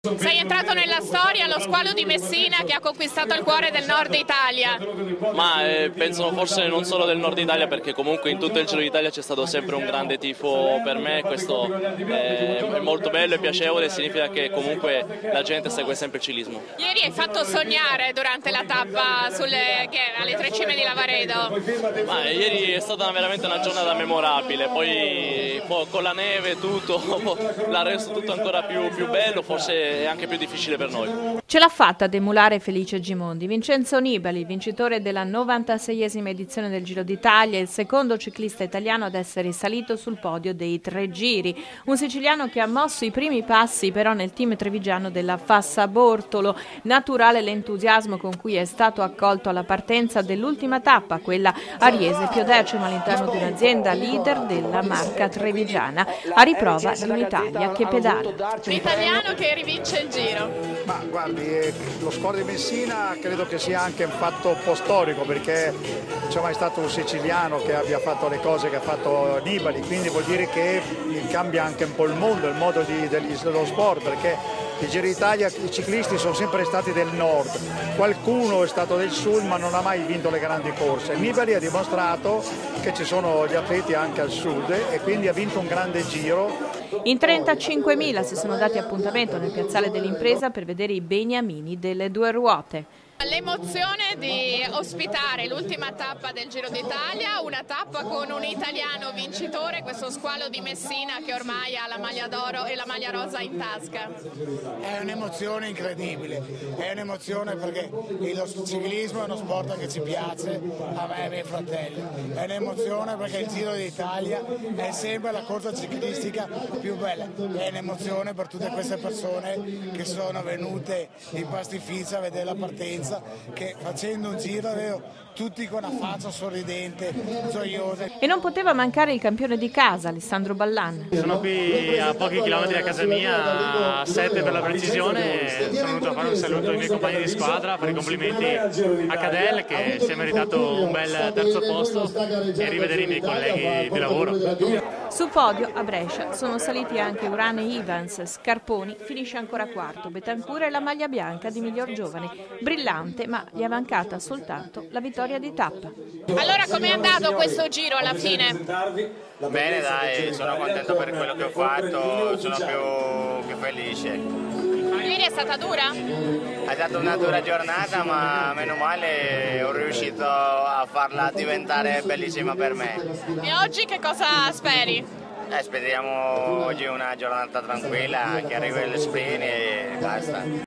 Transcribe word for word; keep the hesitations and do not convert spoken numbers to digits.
Sei entrato nella storia, lo squalo di Messina che ha conquistato il cuore del nord Italia. Ma eh, penso forse non solo del nord Italia, perché comunque in tutto il Giro d'Italia c'è stato sempre un grande tifo per me, questo eh, è molto bello e piacevole, significa che comunque la gente segue sempre il ciclismo. Ieri hai fatto sognare durante la tappa sulle, che, alle tre cime di Lavaredo. Ma ieri è stata veramente una giornata memorabile, poi, poi con la neve tutto l'ha reso tutto ancora più, più bello, forse è anche più difficile per noi. Ce l'ha fatta ad emulare Felice Gimondi. Vincenzo Nibali, vincitore della novantaseiesima edizione del Giro d'Italia, il secondo ciclista italiano ad essere salito sul podio dei tre giri. Un siciliano che ha mosso i primi passi però nel team trevigiano della Fassa Bortolo. Naturale l'entusiasmo con cui è stato accolto alla partenza dell'ultima tappa, quella a Riese, Piodecimo all'interno di un'azienda leader della marca trevigiana, a riprova di un'Italia che pedala. L'italiano che rivince il Giro. Ma guardi, eh, lo squalo di Messina credo che sia anche un fatto un po' storico, perché non c'è mai stato un siciliano che abbia fatto le cose che ha fatto Nibali, quindi vuol dire che cambia anche un po' il mondo, il modo di, degli, dello sport, perché il Giro d'Italia i ciclisti sono sempre stati del nord, qualcuno è stato del sud ma non ha mai vinto le grandi corse. Nibali ha dimostrato che ci sono gli atleti anche al sud e quindi ha vinto un grande giro. In trentacinquemila si sono dati appuntamento nel piazzale dell'impresa per vedere i beniamini delle due ruote. L'emozione di ospitare l'ultima tappa del Giro d'Italia, una tappa con un italiano vincitore, questo squalo di Messina che ormai ha la maglia d'oro e la maglia rosa in tasca. È un'emozione incredibile, è un'emozione perché lo ciclismo è uno sport che ci piace, a me e ai miei fratelli. È un'emozione perché il Giro d'Italia è sempre la corsa ciclistica più bella. È un'emozione per tutte queste persone che sono venute in pastificio a vedere la partenza, che facendo un giro vedo tutti con una faccia sorridente, gioiosa. E non poteva mancare il campione di casa, Alessandro Ballan. Sono qui a pochi chilometri da casa mia, a sette per la precisione, sono venuto a fare un saluto ai miei compagni di squadra, fare i complimenti a Cadel che si è meritato un bel terzo posto e a rivedere i miei colleghi di lavoro. Sul podio a Brescia sono saliti anche Urane Evans, Scarponi finisce ancora quarto, Betancur è la maglia bianca di miglior giovane, brillante ma gli è mancata soltanto la vittoria di tappa. Allora com'è andato questo giro alla fine? Bene dai, sono contento per quello che ho fatto, sono più, più felice. Ieri è stata dura? È stata una dura giornata ma meno male ho riuscito a farla diventare bellissima per me. E oggi che cosa speri? Eh, speriamo oggi una giornata tranquilla, che arrivi il sprint e basta.